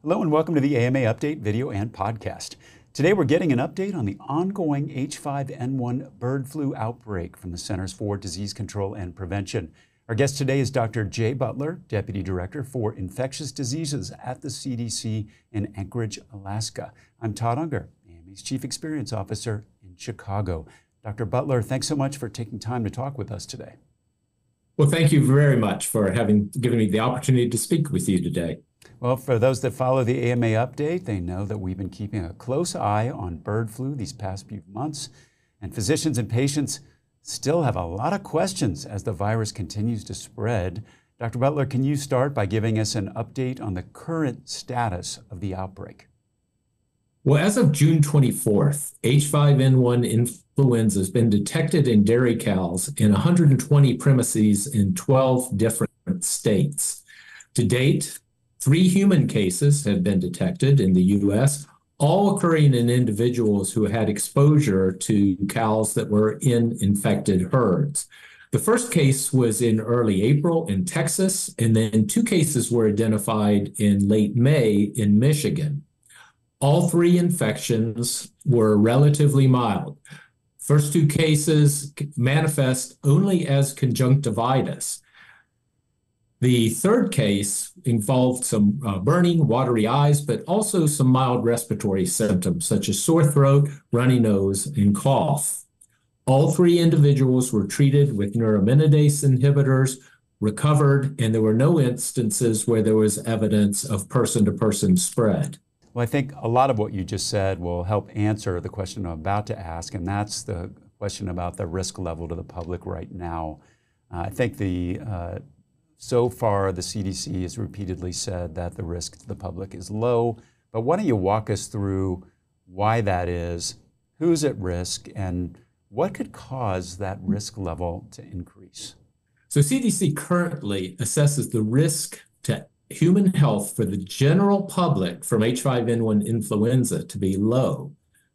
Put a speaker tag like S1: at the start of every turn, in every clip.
S1: Hello and welcome to the AMA Update video and podcast. Today we're getting an update on the ongoing H5N1 bird flu outbreak from the Centers for Disease Control and Prevention. Our guest today is Dr. Jay Butler, Deputy Director for Infectious Diseases at the CDC in Anchorage, Alaska. I'm Todd Unger, AMA's Chief Experience Officer in Chicago. Dr. Butler, thanks so much for taking time to talk with us today.
S2: Well, thank you very much for given me the opportunity to speak with you today.
S1: Well, for those that follow the AMA update, they know that we've been keeping a close eye on bird flu these past few months, and physicians and patients still have a lot of questions as the virus continues to spread. Dr. Butler, can you start by giving us an update on the current status of the outbreak?
S2: Well, as of June 24th, H5N1 influenza has been detected in dairy cows in 120 premises in 12 different states. To date, 3 human cases have been detected in the U.S., all occurring in individuals who had exposure to cows that were in infected herds. The first case was in early April in Texas, and then 2 cases were identified in late May in Michigan. All 3 infections were relatively mild. First 2 cases manifest only as conjunctivitis. The third case involved some burning, watery eyes, but also some mild respiratory symptoms such as sore throat, runny nose, and cough. All 3 individuals were treated with neuraminidase inhibitors, recovered, and there were no instances where there was evidence of person-to-person spread.
S1: Well, I think a lot of what you just said will help answer the question I'm about to ask, and that's the question about the risk level to the public right now. I think so far, the CDC has repeatedly said that the risk to the public is low, but why don't you walk us through why that is, who's at risk, and what could cause that risk level to increase?
S2: So CDC currently assesses the risk to human health for the general public from H5N1 influenza to be low.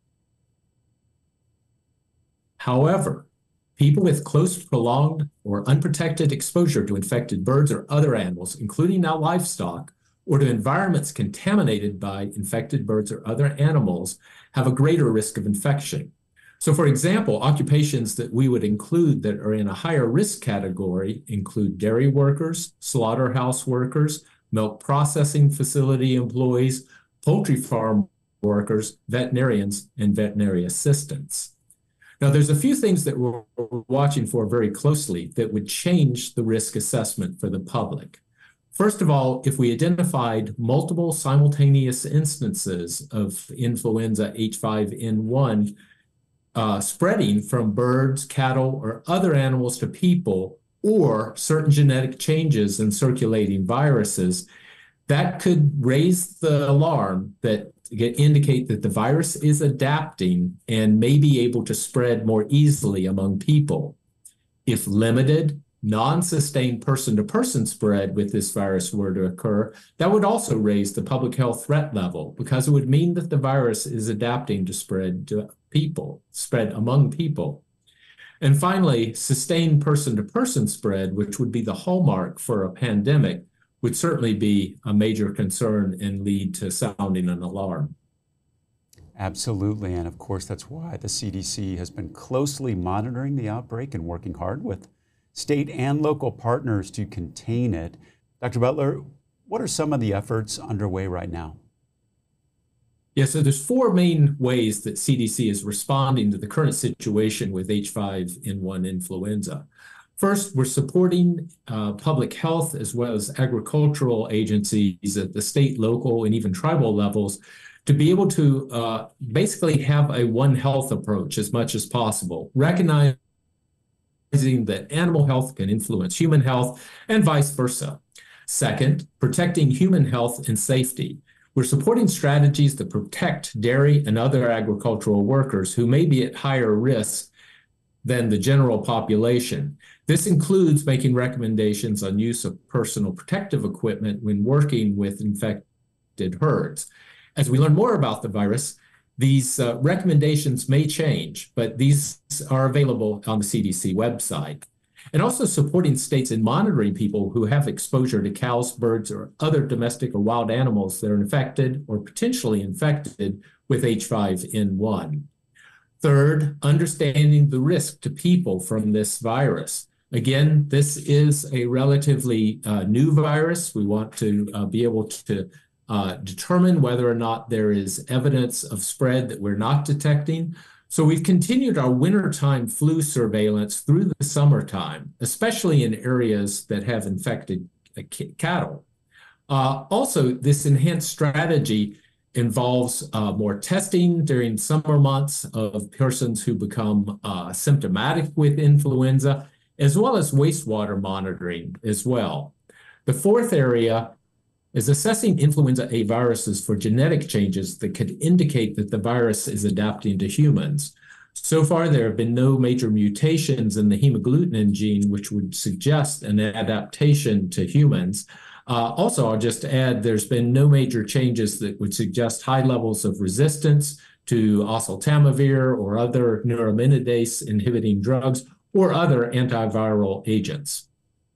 S2: However, people with close, prolonged, or unprotected exposure to infected birds or other animals, including now livestock, or to environments contaminated by infected birds or other animals, have a greater risk of infection. So, for example, occupations that we would include that are in a higher risk category include dairy workers, slaughterhouse workers, milk processing facility employees, poultry farm workers, veterinarians, and veterinary assistants. Now, there's a few things that we're watching for very closely that would change the risk assessment for the public. First of all, if we identified multiple simultaneous instances of influenza H5N1 spreading from birds, cattle, or other animals to people, or certain genetic changes in circulating viruses, that could raise the alarm that indicate that the virus is adapting and may be able to spread more easily among people. If limited, non-sustained person-to-person spread with this virus were to occur, that would also raise the public health threat level because it would mean that the virus is adapting to spread among people. And finally, sustained person-to-person spread, which would be the hallmark for a pandemic, would certainly be a major concern and lead to sounding an alarm.
S1: Absolutely, and of course that's why the CDC has been closely monitoring the outbreak and working hard with state and local partners to contain it. Dr. Butler, what are some of the efforts underway right now?
S2: Yeah, so there's 4 main ways that CDC is responding to the current situation with H5N1 influenza. First, we're supporting public health as well as agricultural agencies at the state, local, and even tribal levels to be able to basically have a One Health approach as much as possible, recognizing that animal health can influence human health and vice versa. Second, protecting human health and safety. We're supporting strategies that protect dairy and other agricultural workers who may be at higher risk than the general population. This includes making recommendations on use of personal protective equipment when working with infected herds. As we learn more about the virus, these recommendations may change, but these are available on the CDC website. and also supporting states in monitoring people who have exposure to cows, birds, or other domestic or wild animals that are infected or potentially infected with H5N1. Third, understanding the risk to people from this virus. Again, this is a relatively new virus. We want to be able to determine whether or not there is evidence of spread that we're not detecting. So we've continued our wintertime flu surveillance through the summertime, especially in areas that have infected cattle. Also, this enhanced strategy involves more testing during summer months of persons who become symptomatic with influenza, as well as wastewater monitoring as well. The fourth area is assessing influenza A viruses for genetic changes that could indicate that the virus is adapting to humans. So far, there have been no major mutations in the hemagglutinin gene, which would suggest an adaptation to humans. Also, I'll just add, there's been no major changes that would suggest high levels of resistance to oseltamivir or other neuraminidase inhibiting drugs or other antiviral agents.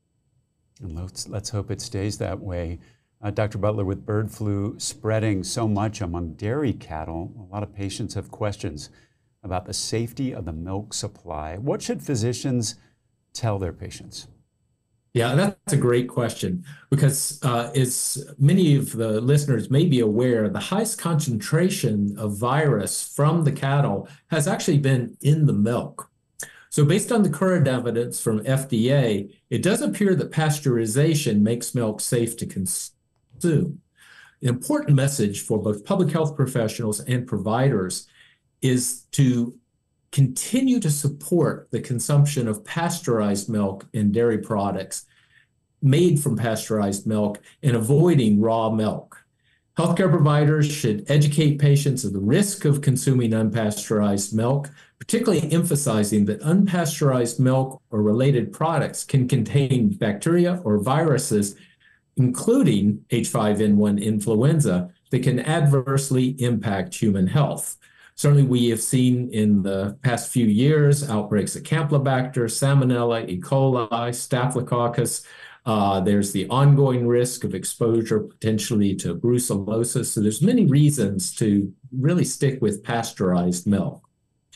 S1: And let's hope it stays that way. Dr. Butler, with bird flu spreading so much among dairy cattle, a lot of patients have questions about the safety of the milk supply. What should physicians tell their patients?
S2: Yeah, that's a great question because as many of the listeners may be aware, the highest concentration of virus from the cattle has actually been in the milk. So based on the current evidence from FDA, it does appear that pasteurization makes milk safe to consume. An important message for both public health professionals and providers is to continue to support the consumption of pasteurized milk and dairy products made from pasteurized milk and avoiding raw milk. Healthcare providers should educate patients of the risk of consuming unpasteurized milk, particularly emphasizing that unpasteurized milk or related products can contain bacteria or viruses, including H5N1 influenza, that can adversely impact human health. Certainly, we have seen in the past few years outbreaks of Campylobacter, Salmonella, E. coli, Staphylococcus. There's the ongoing risk of exposure potentially to brucellosis. So there's many reasons to really stick with pasteurized milk.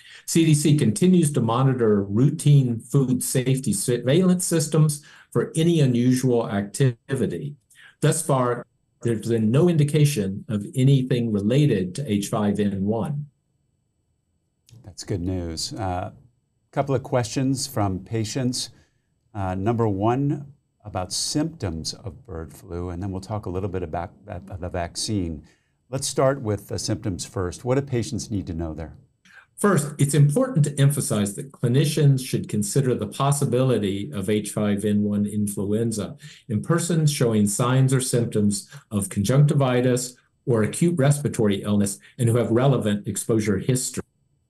S2: CDC continues to monitor routine food safety surveillance systems for any unusual activity. Thus far, there's been no indication of anything related to H5N1.
S1: That's good news. A couple of questions from patients. Number one, about symptoms of bird flu, and then we'll talk a little bit about the vaccine. Let's start with the symptoms first. What do patients need to know there?
S2: First, it's important to emphasize that clinicians should consider the possibility of H5N1 influenza in persons showing signs or symptoms of conjunctivitis or acute respiratory illness and who have relevant exposure history.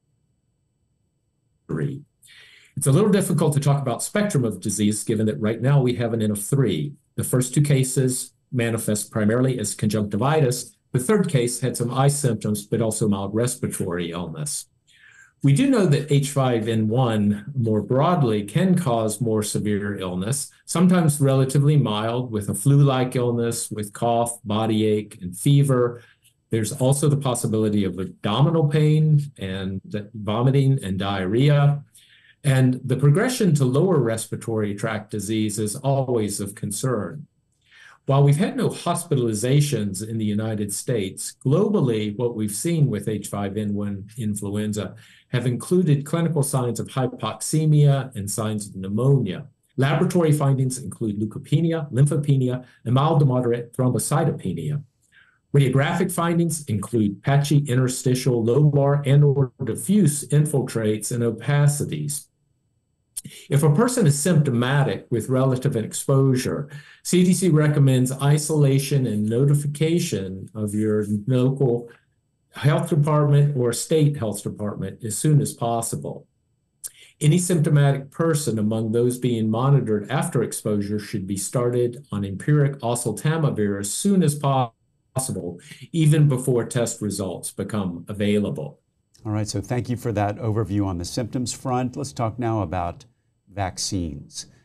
S2: It's a little difficult to talk about spectrum of disease given that right now we have an N of 3. The first two cases manifest primarily as conjunctivitis. The third case had some eye symptoms, but also mild respiratory illness. We do know that H5N1 more broadly can cause more severe illness, sometimes relatively mild with a flu-like illness with cough, body ache, and fever. There's also the possibility of abdominal pain and vomiting and diarrhea. And the progression to lower respiratory tract disease is always of concern. While we've had no hospitalizations in the United States, globally, what we've seen with H5N1 influenza have included clinical signs of hypoxemia and signs of pneumonia. Laboratory findings include leukopenia, lymphopenia, and mild to moderate thrombocytopenia. Radiographic findings include patchy interstitial, lobar, and/or diffuse infiltrates and opacities. If a person is symptomatic with relative exposure, CDC recommends isolation and notification of your local health department or state health department as soon as possible. Any symptomatic person among those being monitored after exposure should be started on empiric oseltamivir as soon as possible, even before test results become available.
S1: All right, so thank you for that overview on the symptoms front. Let's talk now about vaccines.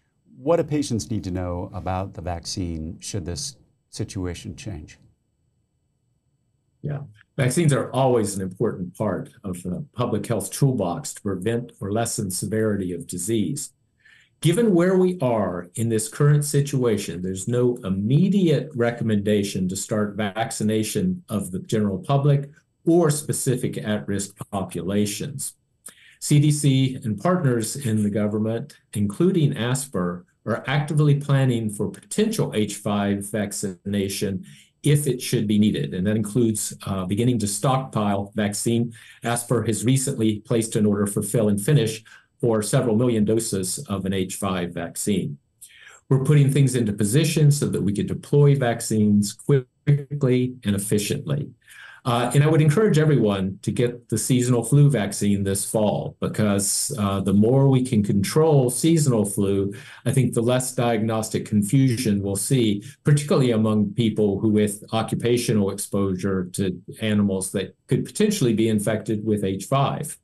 S1: what do patients need to know about the vaccine should this situation change?
S2: Yeah, vaccines are always an important part of the public health toolbox to prevent or lessen severity of disease. Given where we are in this current situation, there's no immediate recommendation to start vaccination of the general public or specific at-risk populations. CDC and partners in the government, including ASPR, are actively planning for potential H5 vaccination if it should be needed, and that includes beginning to stockpile vaccine. ASPR has recently placed an order for fill and finish for several million doses of an H5 vaccine. We're putting things into position so that we can deploy vaccines quickly and efficiently. And I would encourage everyone to get the seasonal flu vaccine this fall, because the more we can control seasonal flu, I think the less diagnostic confusion we'll see, particularly among people who with occupational exposure to animals that could potentially be infected with H5.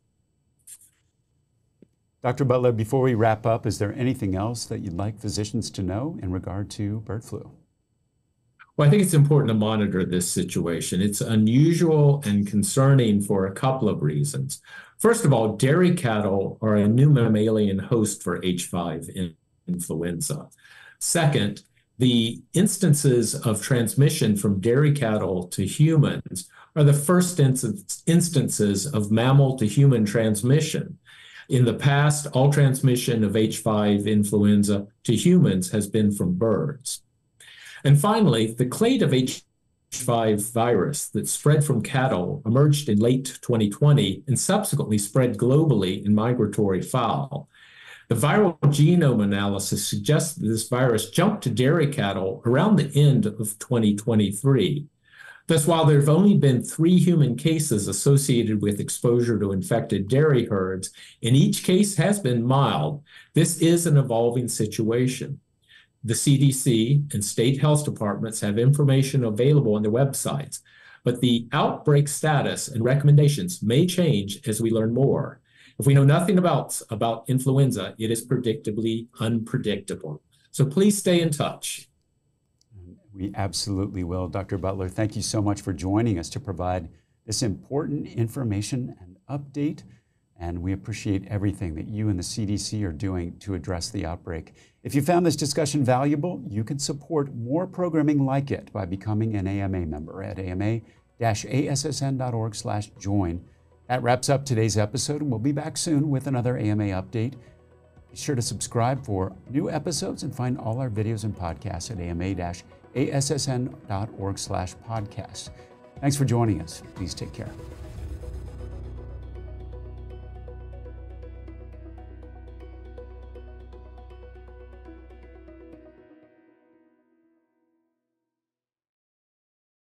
S1: Dr. Butler, before we wrap up, is there anything else that you'd like physicians to know in regard to bird flu?
S2: Well, I think it's important to monitor this situation. It's unusual and concerning for a couple of reasons. First of all, dairy cattle are a new mammalian host for H5 influenza. Second, the instances of transmission from dairy cattle to humans are the first instances of mammal to human transmission. In the past, all transmission of H5 influenza to humans has been from birds. And finally, the clade of H5 virus that spread from cattle emerged in late 2020 and subsequently spread globally in migratory fowl. The viral genome analysis suggests that this virus jumped to dairy cattle around the end of 2023. Thus, while there have only been 3 human cases associated with exposure to infected dairy herds, and each case has been mild, this is an evolving situation. The CDC and state health departments have information available on their websites, but the outbreak status and recommendations may change as we learn more. If we know nothing about influenza, it is predictably unpredictable. So please stay in touch.
S1: We absolutely will. Dr. Butler, thank you so much for joining us to provide this important information and update. And we appreciate everything that you and the CDC are doing to address the outbreak. If you found this discussion valuable, you can support more programming like it by becoming an AMA member at ama-assn.org/join. That wraps up today's episode, and we'll be back soon with another AMA update. Be sure to subscribe for new episodes and find all our videos and podcasts at ama-assn.org/podcast. Thanks for joining us. Please take care.